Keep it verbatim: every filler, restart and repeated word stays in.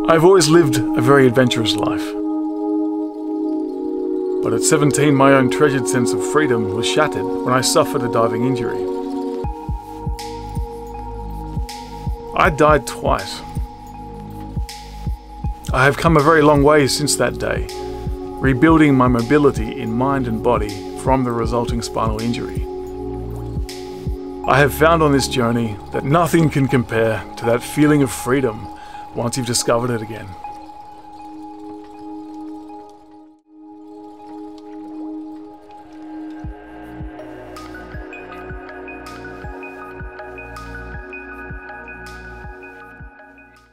I've always lived a very adventurous life. But at seventeen, my own treasured sense of freedom was shattered when I suffered a diving injury. I died twice. I have come a very long way since that day, rebuilding my mobility in mind and body from the resulting spinal injury. I have found on this journey that nothing can compare to that feeling of freedom once you've discovered it again.